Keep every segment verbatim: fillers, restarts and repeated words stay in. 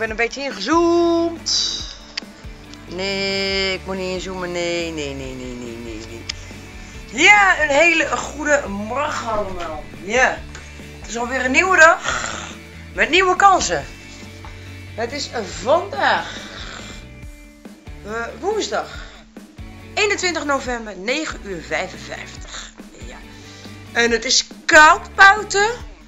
ben een beetje ingezoomd. Nee, ik moet niet inzoomen. Nee, nee, nee, nee, nee, nee, nee. Ja, een hele goede morgen allemaal. Ja, het is alweer een nieuwe dag. Met nieuwe kansen. Het is vandaag uh, woensdag eenentwintig november, negen uur vijfenvijftig. Ja. En het is koud buiten.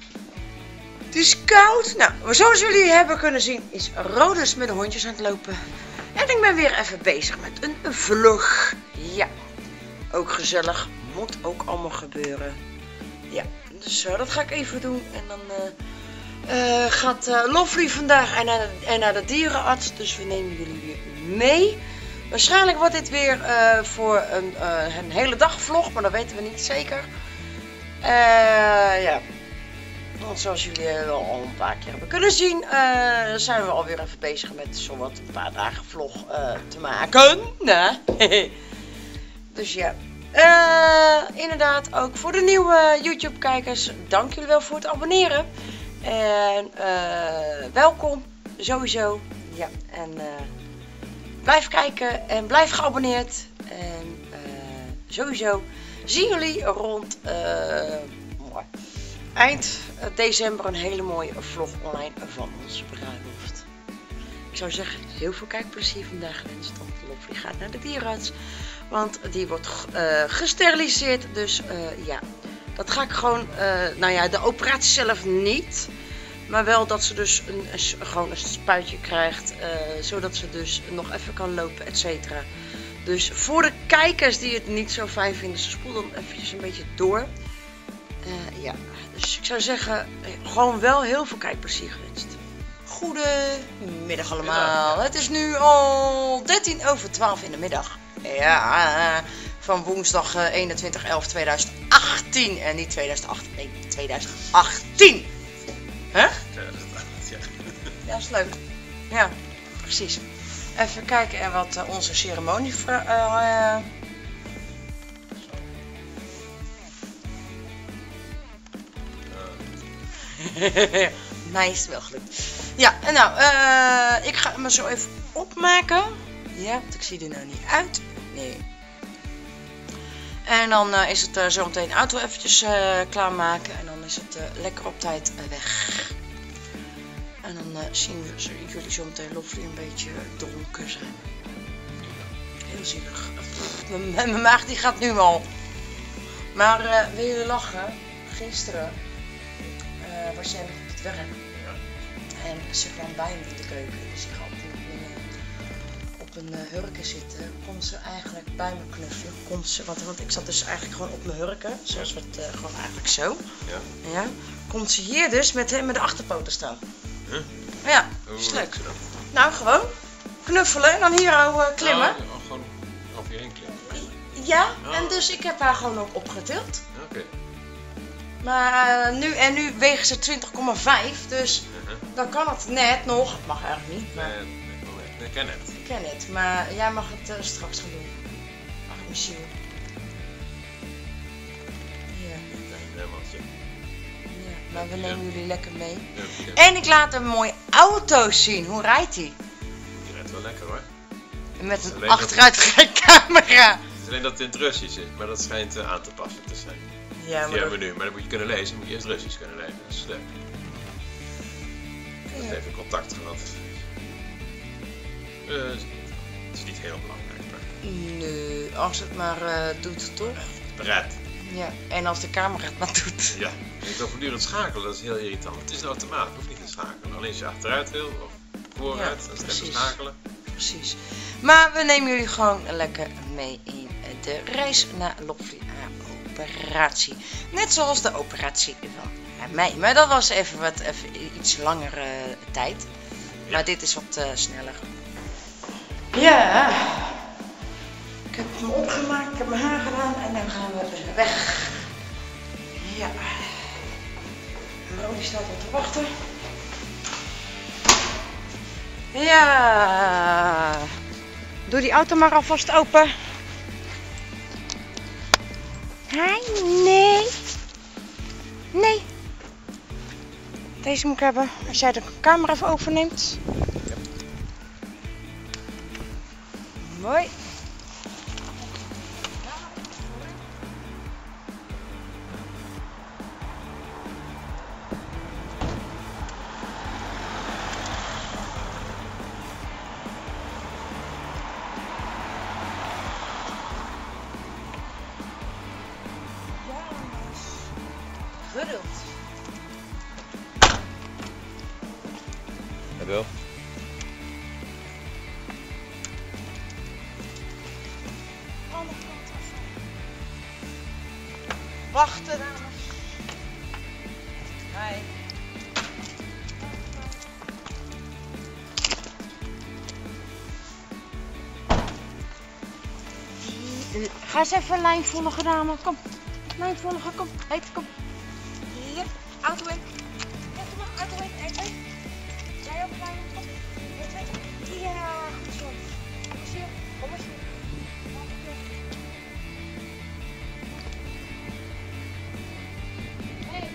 Het is koud. Nou, zoals jullie hebben kunnen zien is Rodus met de hondjes aan het lopen. En ik ben weer even bezig met een vlog. Ja, ook gezellig. Moet ook allemaal gebeuren. Ja, dus uh, dat ga ik even doen. En dan uh, uh, gaat uh, Lovely vandaag en naar, de, en naar de dierenarts. Dus we nemen jullie weer mee. Waarschijnlijk wordt dit weer uh, voor een, uh, een hele dag vlog, maar dat weten we niet zeker. Uh, ja. Want zoals jullie wel al een paar keer hebben kunnen zien, uh, zijn we alweer even bezig met zowat een paar dagen vlog uh, te maken. Nee. Dus ja. Uh, inderdaad, ook voor de nieuwe YouTube kijkers, dank jullie wel voor het abonneren. En uh, welkom, sowieso. Ja, en uh, blijf kijken en blijf geabonneerd. En uh, sowieso zien jullie rond uh, eind december een hele mooie vlog online van onze bruiloft. Ik zou zeggen, heel veel kijkplezier vandaag gewenst. Want Lovely gaat naar de dierenarts. Want die wordt uh, gesteriliseerd. Dus uh, ja, dat ga ik gewoon, uh, nou ja, de operatie zelf niet. Maar wel dat ze dus een, een, gewoon een spuitje krijgt. Uh, zodat ze dus nog even kan lopen, et cetera. Dus voor de kijkers die het niet zo fijn vinden, ze spoel dan eventjes een beetje door. Uh, ja, dus ik zou zeggen, gewoon wel heel veel kijkplezier gewenst. Goedemiddag allemaal. Het is nu al dertien over twaalf in de middag. Ja, van woensdag eenentwintig elf tweeduizend achttien. En niet tweeduizend achttien, nee, tweeduizend achttien. Hè? tweeduizend achttien, ja. Ja, dat is leuk. Ja, precies. Even kijken en wat uh, onze ceremonie... Uh, uh... Mij is het wel gelukt. Ja, en nou, uh, ik ga me zo even opmaken. Ja, want ik zie er nou niet uit. Nee. En dan uh, is het uh, zo meteen de auto eventjes uh, klaarmaken. En dan is het uh, lekker op tijd uh, weg. En dan uh, zien we zo, jullie zo meteen Lovely een beetje dronken zijn. Heel zielig. Mijn maag die gaat nu al. Maar uh, wil jullie lachen? Gisteren uh, was jij nog op het werk. En ze kwam bij me in de keuken. Dus ik ga op een, op een uh, hurken zitten. Komt ze eigenlijk bij me knuffelen. Komt ze, want, want ik zat dus eigenlijk gewoon op mijn hurken. Zoals we het uh, gewoon eigenlijk zo. Ja. Ja. Komt ze hier dus met, met de achterpoten staan. Huh? Ja, Hoe is leuk. ze dan? Nou, gewoon knuffelen en dan hier uh, klimmen. Oh, oh, gewoon over je heen klimmen. Ja, oh. En dus ik heb haar gewoon ook opgetild. Oké. Okay. Maar uh, nu en nu wegen ze twintig komma vijf, dus Uh-huh. dan kan het net nog. Het mag eigenlijk niet, maar... Nee, nee, oh, nee, ik ken het. Ik ken het, maar jij mag het uh, straks gaan doen. Ach, misschien. Ja. Helemaal zo. Ja, maar we nemen jullie lekker mee. Ja, ja. En ik laat een mooie auto zien. Hoe rijdt hij? Die rijdt wel lekker hoor. Met een alleen achteruitkijkcamera. Het is alleen dat het in het Russisch is, maar dat schijnt uh, aan te passen te zijn. Ja, maar Via dat... een menu, maar dan moet je kunnen lezen, moet je eerst Russisch kunnen lezen. Dat is leuk. Ik heb Ja. even contact gehad. Uh, het is niet heel belangrijk, maar Nee, als het maar uh, doet, toch? bereid. Ja, en als de camera het maar doet. Ja, ik wil voortdurend schakelen, dat is heel irritant. Het is een automaat, je hoeft niet te schakelen. Alleen als je achteruit wil of vooruit, Ja, dan is het precies. even schakelen. Precies. Maar we nemen jullie gewoon lekker mee in de reis naar Lovely operatie. Net zoals de operatie van mij. Maar dat was even wat even iets langere tijd. Ja. Maar dit is wat uh, sneller. Ja. Ik heb me opgemaakt, ik heb mijn haar gedaan en dan gaan we weg. Ja. Rodi staat al te wachten. Ja. Doe die auto maar alvast open. Hi, nee. Nee. Deze moet ik hebben. Als jij de camera even overneemt. Mooi. Geduld. Dat wel. Andere kant af. Wachten, dames. Hi. Die, ga eens even een lijn volgen, dame. Kom. Lijn volgen, kom. Heet, kom. Hier, auto in. Ja, kom maar, auto in. één, twee. Jij ook lijn, kom. één, twee. Ja, goed zo. Kom eens hier, kom eens hier. Hey.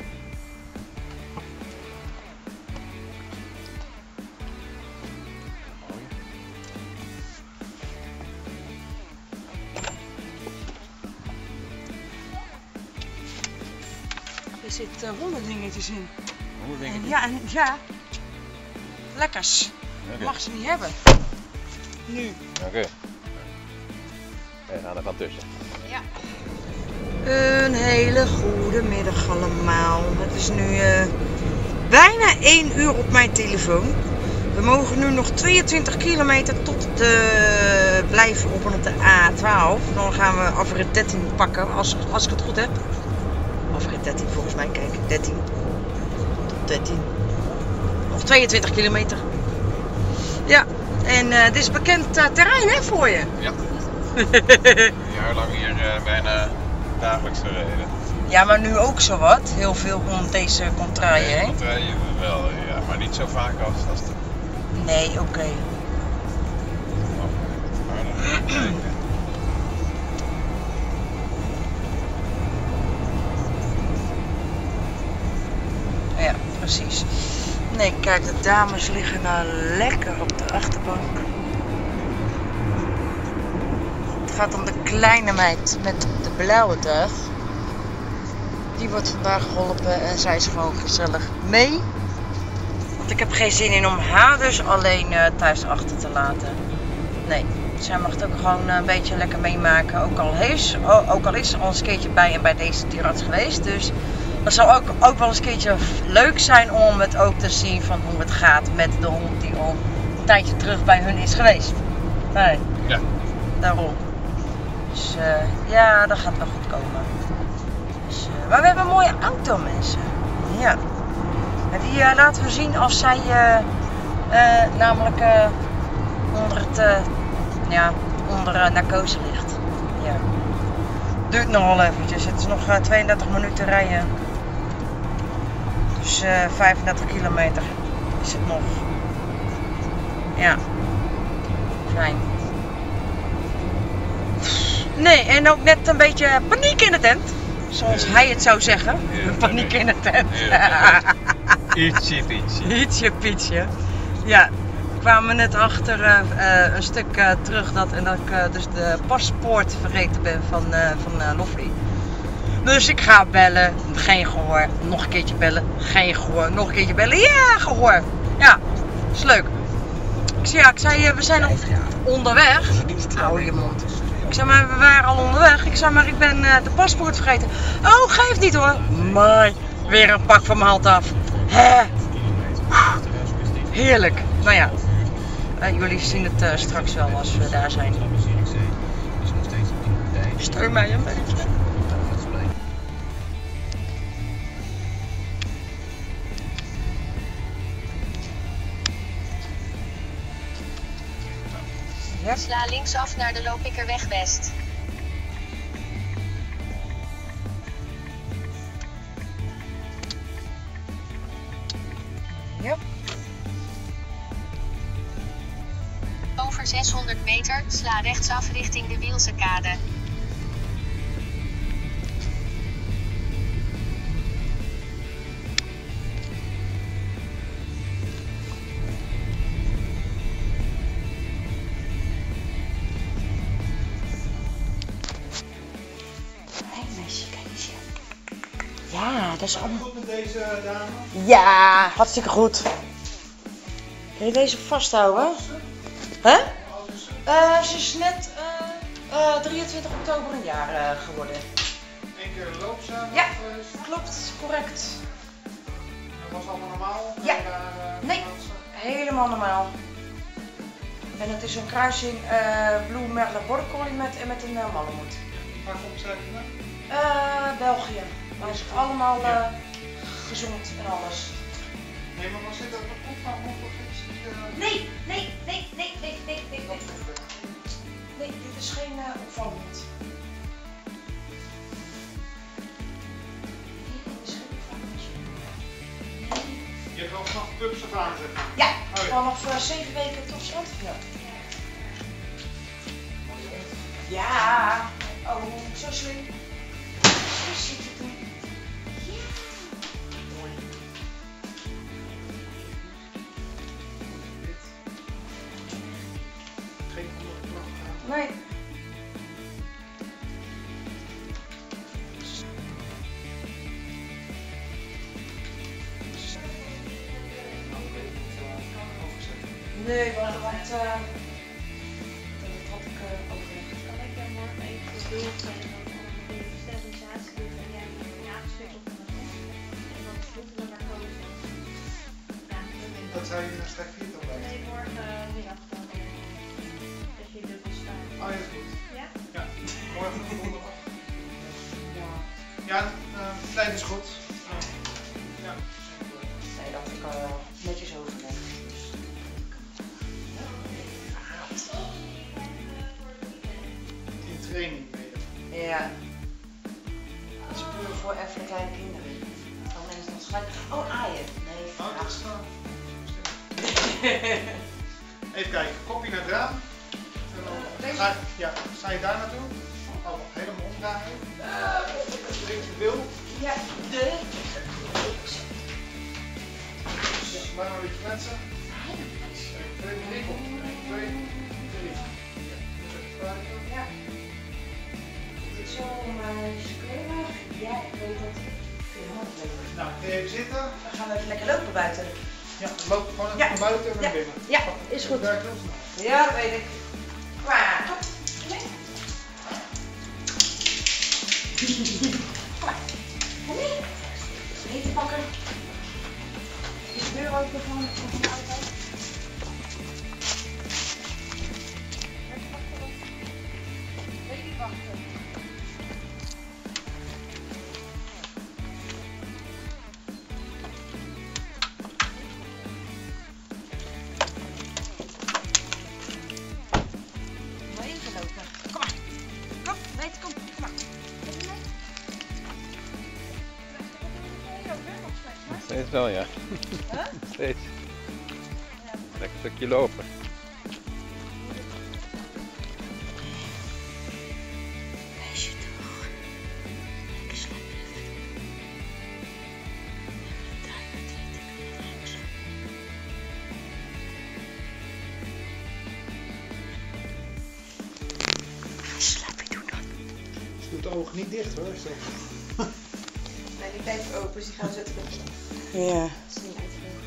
Er zitten honderd dingetjes in. Hoe denk En ik? ja, en ja. Lekkers. Oké. Mag ze niet hebben. Nu. Oké. En gaan er van tussen. Ja. Een hele goede middag allemaal. Het is nu uh, bijna één uur op mijn telefoon. We mogen nu nog tweeëntwintig kilometer tot de blijven op op de A twaalf. Dan gaan we afrit dertien pakken, als, als ik het goed heb. Afrit dertien volgens mij, kijk, dertien. Tot dertien. Nog tweeëntwintig kilometer. Ja, en uh, dit is bekend uh, terrein hè, voor je. Ja. Een jaar lang hier uh, bijna dagelijks gereden. Ja, maar nu ook zo wat. Heel veel rond deze contraien, hè? Contraien wel, ja, maar niet zo vaak als, als de... Nee, oké. Okay. Ja, precies. Nee, kijk, de dames liggen nou lekker op de achterbank. Het gaat om de kleine meid met de blauwe dag. Die wordt vandaag geholpen en zij is gewoon gezellig mee. Want ik heb geen zin in om haar dus alleen uh, thuis achter te laten. Nee, zij mag het ook gewoon een beetje lekker meemaken. Ook al is, ook al is ze al eens een keertje bij en bij deze dierarts geweest. Dus dat zal ook, ook wel eens een keertje leuk zijn om het ook te zien van hoe het gaat met de hond die al een tijdje terug bij hun is geweest. Nee. Ja. Daarom. Dus uh, ja, dat gaat wel goed komen. Dus, uh, maar we hebben een mooie auto, mensen. Ja. En die uh, laten we zien als zij uh, uh, namelijk uh, onder het, uh, ja, onder uh, narcose ligt. Ja. Duurt nog wel eventjes. Het is nog uh, tweeëndertig minuten rijden. Dus uh, vijfendertig kilometer is het nog. Ja. Fijn. Nee, en ook net een beetje paniek in de tent. Zoals hij het zou zeggen. Ja, Paniek in de tent. Ja, ietsje, ietsje. Ietsje, pietje. Ja, we kwamen net achter uh, uh, een stuk uh, terug dat, en dat ik uh, dus de paspoort vergeten ben van, uh, van uh, Loffrey. Dus ik ga bellen, geen gehoor. Nog een keertje bellen, geen gehoor. Nog een keertje bellen, ja, gehoor. Ja, is leuk. Ik zei, ja, ik zei, uh, we zijn al onderweg. Hou je mond. Ik zei, maar we waren al onderweg. Ik zei, maar ik ben uh, de paspoort vergeten. Oh, geeft niet hoor. Maar weer een pak van mijn hand af. Hè? Heerlijk. Nou ja, uh, jullie zien het uh, straks wel als we daar zijn. Steun mij een beetje. Ja. Sla linksaf naar de Loopikerweg West. Ja. Over zeshonderd meter, sla rechtsaf richting de Wielse Kade. dat is allemaal... Goed met deze dame? Ja, hartstikke goed. Kun je deze vasthouden? Hè? Uh, ze is net uh, uh, drieëntwintig oktober een jaar uh, geworden. Eén keer een loopzaam? Ja, klopt, correct. Dat was allemaal normaal? Ja, uh, nee, helemaal normaal. En het is een kruising uh, Blue Merle Border Collie met, met een uh, Malamute. Waar komt zij vandaan? Uh, België. Maar is allemaal uh, gezond en alles. Nee, maar was dit ook nog goed van of iets? Uh... Nee, nee, nee, nee, nee, nee, nee, nee. Nee, dit is geen uh, opvanghond. Nee, dit is geen opvanghond. Nee. Je hebt wel vanaf pups af aan, zeg maar. Ja, oh, ja. vanaf uh, zeven weken tot stand. Ja. Ja. Oh, zo slim. Zo zit het doen. Ja. Mooi. Geen andere klacht. Nee. Nee, want, want uh, dat had ik uh, overlegd. Kan ik jou morgen even beeld zijn en dan de sterilisatie doen en jij een naagstuk op de grond en dan moeten we naar kozen. Ja, dat zou je naar strek vier dan bij? Nee, morgenmiddag dan als je dubbel staat. Oh, ja, is goed. Ja? Ja, morgen donderdag. Ja, ja uh, het lijkt is goed. Uh, ja. Nee, dat had ik uh, netjes overlegd. In training ben je. Ja. Dat is puur voor even de kleine kinderen. Dan mensen dat gelijk. Oh, aaien. Nee, Oh, dat is graag. uh, Even kijken, kopje naar het raam. En dan ga, ja, sta je daar naartoe? Oh, helemaal omdraaien. Drink je wil. Ja, de. Dus maar een beetje kletsen. Twee, drie, kom. Twee, drie. Ja. Zo, meisje, kleurig. Ja, ik weet het. Ik vind het heel leuk. Nou, ga je even zitten? Dan gaan we even lekker lopen buiten. Ja, loop gewoon even Ja. naar buiten en Ja. naar binnen. Ja, is goed. Dat werkt heel snel. Ja, dat weet ik. Klaar. Kom. Kom mee. Kom maar. Kom mee. Eten pakken. Is de deur open van van de auto? Weet je wachten? Maar even lopen. Kom maar. Kom, nee, kom, kom maar. Kom je mee? Steeds wel, ja. Huh? Steeds. Lekker stukje lopen. Meisje toch. Lekker slapen. Slaap je doen dan? Ze doet de ogen niet dicht hoor. Zo. Nee, die blijft open, dus die gaan zitten. Ja. Dat is niet uitgevoerd.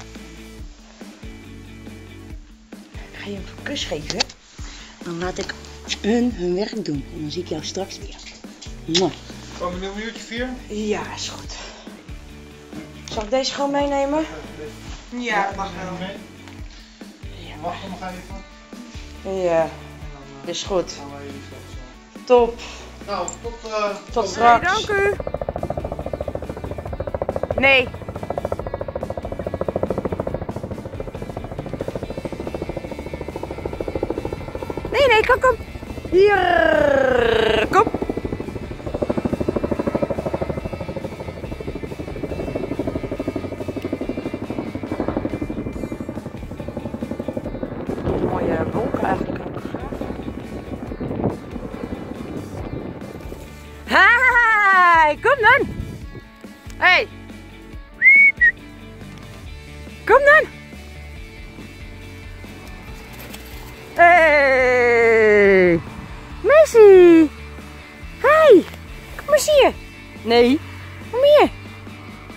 Ga je hem een kus geven? Dan laat ik hun hun werk doen. En dan zie ik jou straks weer. Mwah. Komen we nu een uurtje vier? Ja, is goed. Zal ik deze gewoon meenemen? Ja, dat mag wel. Mee. Ja. Wacht nog even. Ja, En dan, uh, is goed. gaan wij even zo. Top. Nou, tot, uh, Tot straks. Dank u. Nee. Nee, nee, kom, kom. Hier, kom. Mooie wolken eigenlijk ook. Hi, kom dan. Hey. Kom dan. Hey. Messi. Hi. Kom eens hier. Nee. Kom hier.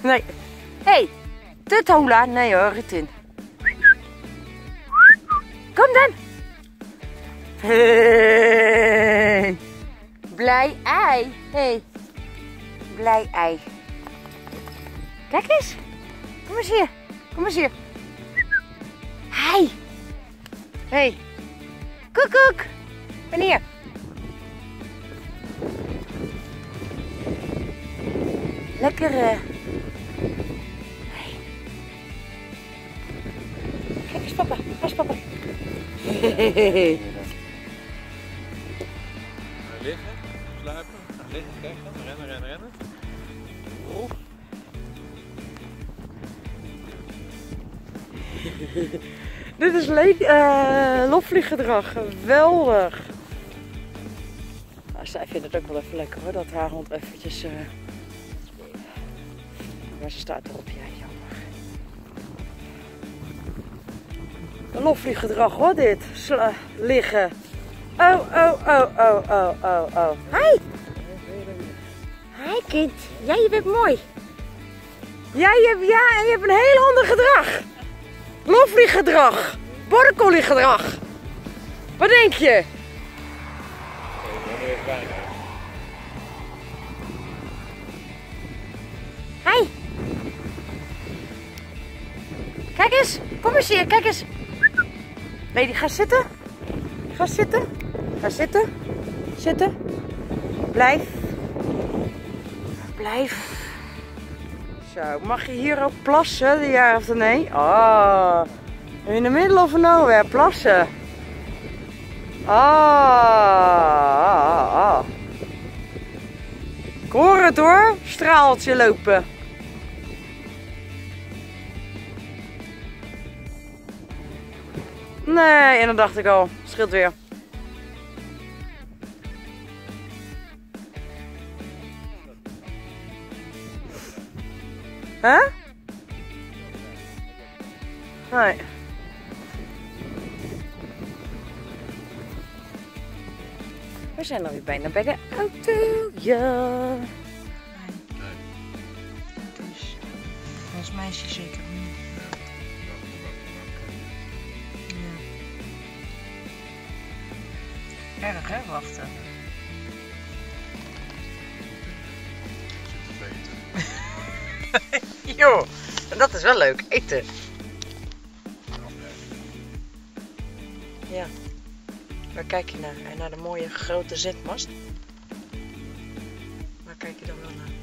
Nee. Hé, hey, Tutola. Nee hoor, Ritin. Kom dan. Hey. Blij ei. Hey. Blij ei. Kijk eens. Kom eens hier. Kom eens hier. Hey. Hey. Koek koek. Ben hier. Lekker. Uh... Hey. Kijk eens papa. Waar is papa? Hehehe. Liggen, sluipen, liggen, kijken, rennen, rennen, rennen. Roep. Dit is leuk, uh, lofvlieggedrag. Geweldig. Nou, zij vindt het ook wel even lekker hoor, dat haar hond eventjes... Uh... Maar ze staat erop, ja, jammer. Een lofvlieggedrag hoor dit. Sla liggen. Oh, oh, oh, oh, oh, oh, oh. Hi! Hi kind. Ja, je bent mooi. Ja, je hebt, ja, je hebt een heel ander gedrag. Lofvlieggedrag. Border collie gedrag. Wat denk je? Hi. Kijk eens. Kom eens hier. Kijk eens. Lady, ga zitten. Ga zitten. Ga zitten. Zitten. Blijf. Blijf. Zo, mag je hier ook plassen, ja of nee? Ah, in the middle of nowhere plassen. Ah, ah, ah. Ik hoor het hoor, straaltje lopen. Nee, en dan dacht ik al, scheelt weer. Huh? Nee. We zijn alweer bijna bij de auto. Ja. Nee. Dus, ons meisje zeker niet. Ja. Erg hè, wachten. Joh, dat is wel leuk, eten. Ja. Waar kijk je naar? En naar de mooie grote zendmast? Waar kijk je dan wel naar?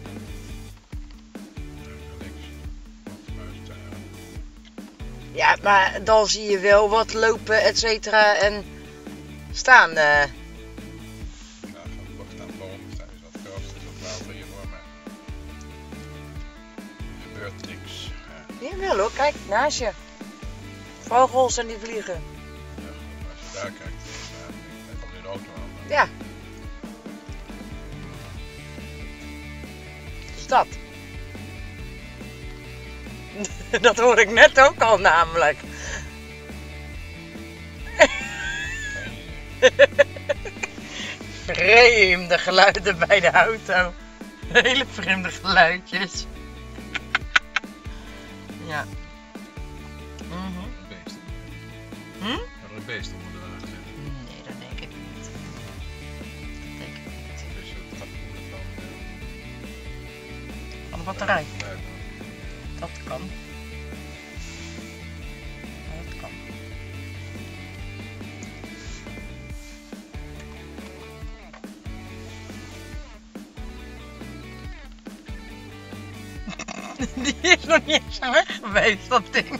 Ja, maar dan zie je wel wat lopen, et cetera en staan. Uh... Ja, staan bomen, staan is wat gras, is wat water hiervoor, maar er gebeurt niks. Ja. Jawel hoor, kijk, naast je. Vogels en die vliegen. Ja, als je daar kijkt, dan komt er een auto aan. Ja. Stad. Dat hoor ik net ook al namelijk. Vreemde geluiden bij de auto. Hele vreemde geluidjes. Ja. Mm-hmm. Een beest. Hm? Er er een beest onder de wagen zitten. Nee, dat denk ik niet. Dat denk ik niet. Dus het afvoeren van uh, Van de batterij. geluid. Dat kan. Dat kan. Die is nog niet eens weg geweest, dat ding.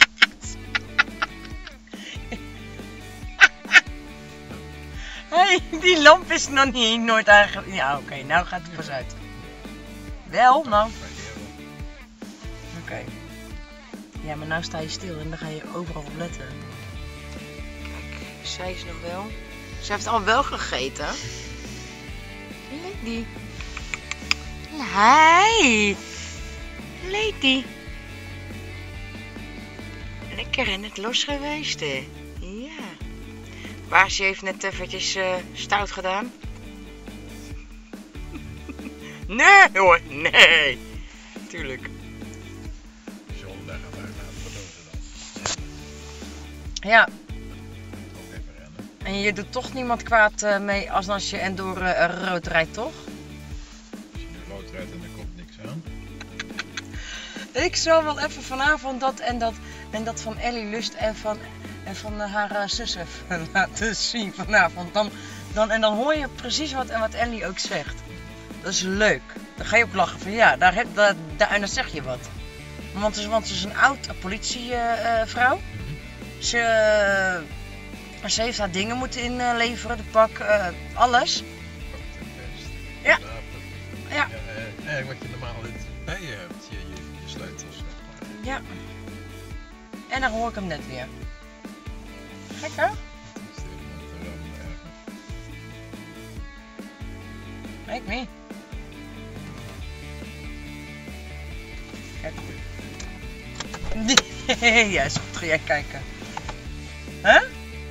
Hey, die lamp is nog niet nooit eigenlijk. Ja, oké, okay, nou gaat hij pas uit. Wel, nou. Oké. Okay. Ja, maar nou sta je stil en dan ga je overal op letten. Kijk, zij is nog wel. Ze heeft al wel gegeten. Lady. Hi. Lady. Lekker in het los geweest, hè? Ja. Baasje heeft net eventjes uh, stout gedaan. Nee hoor, nee. Tuurlijk. Ja, Ook even rennen. en je doet toch niemand kwaad uh, mee als, als je en door uh, rood rijdt, toch? Als je nu rood rijdt en er komt niks aan. Ik zal wel even vanavond dat en dat en dat van Ellie Lust en van, en van uh, haar uh, zus even laten zien vanavond. Dan, dan, en dan hoor je precies wat, en wat Ellie ook zegt. Dat is leuk. Dan ga je ook lachen van ja, daar, heb, daar, daar, en dan zeg je wat. Want ze, want ze is een oud politievrouw. Uh, uh, ze, uh, ze heeft haar dingen moeten inleveren, de pak, uh, alles. Pak ten best. Ja. Wapen. Ja. Ja, uh, wat je normaal niet bij je hebt, je, je, je sleutels. Zeg maar. Ja. En dan hoor ik hem net weer. Gek hè? Dat is de, met de ram erger. Lijkt me. Kijk. Ja, is goed. Ga jij kijken. Hè? Huh?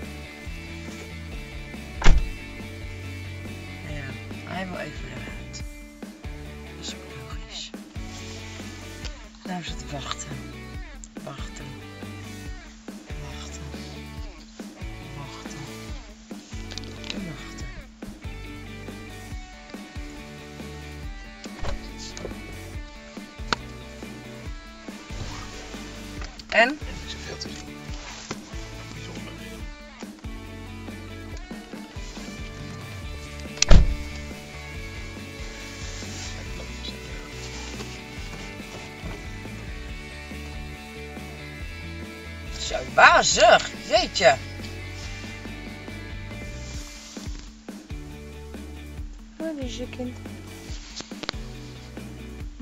Ja, hij wil even eruit. Dat is ook logisch. Nou is het wachten. Wachten. Wachten. Wachten. En wachten. En? Er is veel te zien. Bijzonder meer. Kijk, dat is het. Zo wazig, jeetje. Wat is je kind? Hm?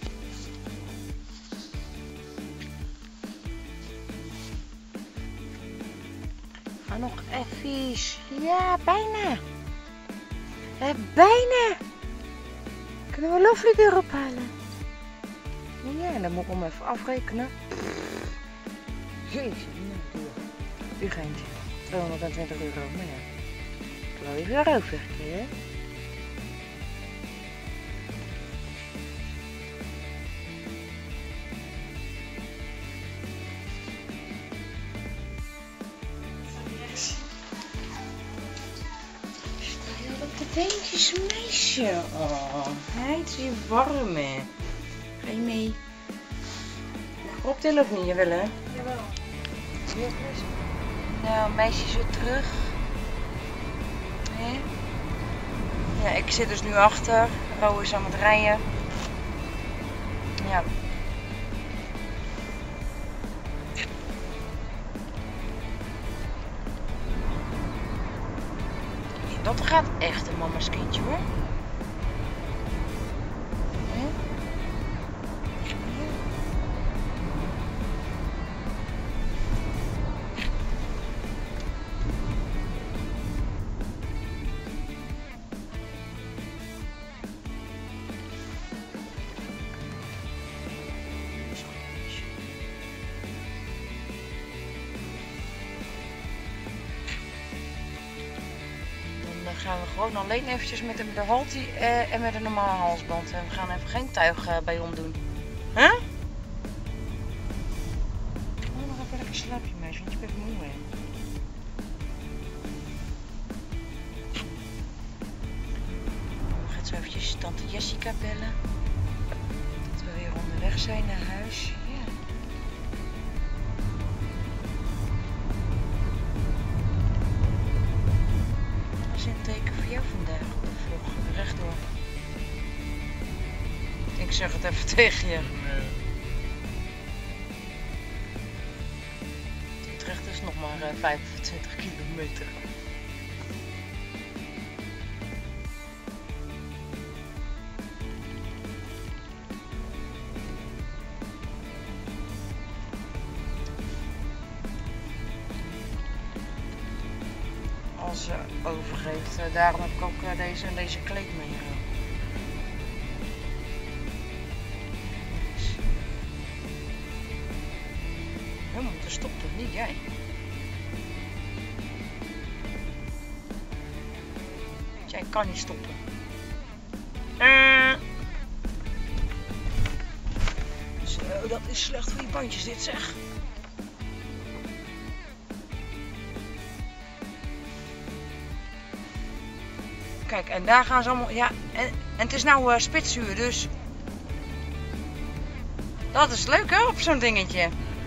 Ga nog even. Ja, bijna. Eh, bijna. Kunnen we Lovely weer ophalen? Ja, dan moet ik hem even afrekenen. Jeetje, nou, duur. Duur geintje. tweehonderdtwintig euro, maar ja. Ik wil even erover, hè? Sta je al op de beentjes, meisje? Oh, hij is hier warm, hè? Ga je mee? Optillen of niet? Jawel, hè? Jawel. Nou, meisje is weer terug. Nee. Ja, ik zit dus nu achter. Ro is aan het rijden. Ja. Dat gaat echt een mama's kindje, hoor. Nee? Dan gaan we gewoon alleen eventjes met de, de haltie uh, en met een normale halsband. En we gaan even geen tuig uh, bij omdoen. Huh? Oh, nog even lekker slaapje, meisje, want je bent moe, hè. We gaan zo eventjes tante Jessica bellen. Dat we weer onderweg zijn naar huis. Ja. Dat is een teken voor jou vandaag op de vlog. Rechtdoor. Ik zeg het even tegen je. Utrecht is nog maar uh, vijfentwintig kilometer. Als ze overgeeft, uh, daarom heb ik ook uh, deze en deze kleed mee. Uh. We moeten stoppen, niet jij. Jij kan niet stoppen. Uh. Zo, dat is slecht voor je bandjes dit, zeg. kijk, en daar gaan ze allemaal, ja, en, en het is nou uh, spitsuur, dus dat is leuk hè, op zo'n dingetje.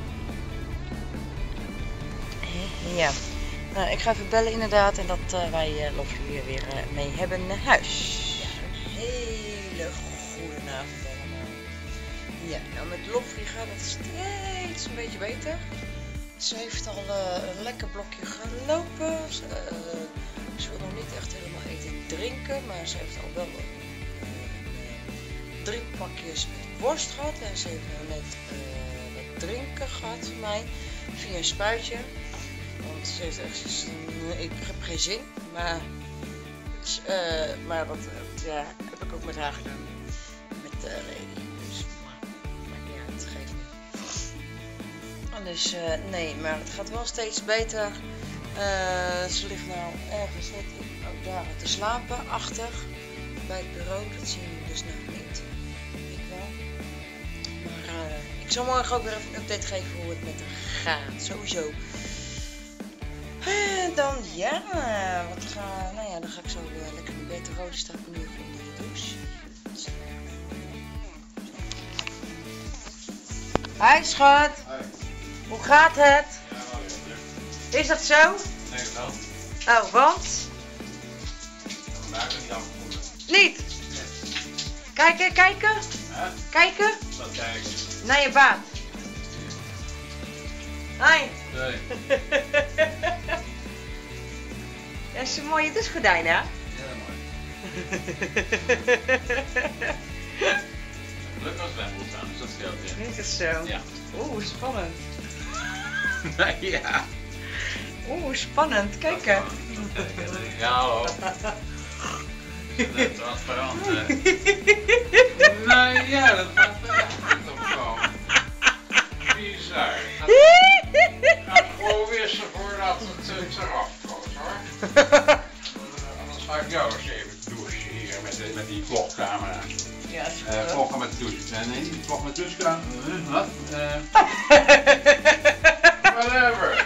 Ja, nou, ik ga even bellen inderdaad en dat uh, wij uh, Lofree weer uh, mee hebben naar huis. Ja, een hele goede avond allemaal. Ja, nou met Lofree gaat het steeds een beetje beter. Ze heeft al uh, een lekker blokje gelopen. Ze, uh, ze wil nog niet echt helemaal eten en drinken, maar ze heeft al wel uh, uh, drie pakjes met worst gehad. En ze heeft nou net uh, wat drinken gehad van mij via een spuitje. Want ze heeft echt zoiets van, ik heb geen zin, maar, uh, maar dat uh, ja, heb ik ook met haar gedaan. Met uh, Lady. Dus maakt niet uit, het geeft niet. Dus uh, nee, maar het gaat wel steeds beter. Uh, ze ligt nou ergens net ook daar te slapen, achter bij het bureau. Dat zien we dus nou niet. Ik wel. Maar uh, ik zal morgen ook weer even een update geven hoe het met haar gaat. Sowieso. En dan ja, wat ga, nou ja, dan ga ik zo uh, lekker in bed. De rode staat nu even onder de douche. Hi schat. Hoi. Hoe gaat het? Ja, wel weer. Is dat zo? Nee, wel. Oh, want? Vandaag is niet afgevoerd. Niet? Nee. Kijken, kijken? Hè? Kijken? Wat kijken? Naar je baat. Hi. Nee. Dat is een mooie douchegordijn, hè? Ja, mooi. Gelukkig als zwembad aan, dus dat scheelt weer. Is het zo? Ja. Oeh, spannend. Ja. Oeh, spannend. Kijken. Ja, hallo. Is het transparant, hè? Nou ja, dat gaat er echt goed op komen. Bizar. Gaat gewoon wisselen voordat het eraf komt, hoor. Anders ga ik jou eens even douchen hier met, de, met die vlogcamera. Ja, dat is goed, Uh, hoor. vloggen met de douche. Uh, nee, niet vloggen met de douchecamera. Uh, wat? Uh, whatever.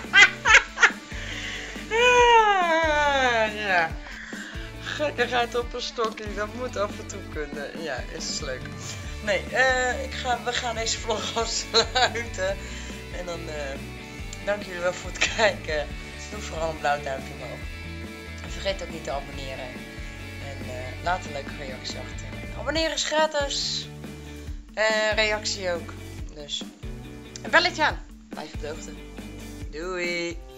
Ah, ja. Gekkigheid op een stokje, dat moet af en toe kunnen. Ja, is leuk. Nee, uh, ik ga, we gaan deze vlog afsluiten. En dan uh, dank jullie wel voor het kijken. Doe vooral een blauw duimpje omhoog. En vergeet ook niet te abonneren. En uh, laat een leuke reactie achter. Abonneren is gratis. En reactie ook. Dus een belletje aan. Blijf op de hoogte. Doei.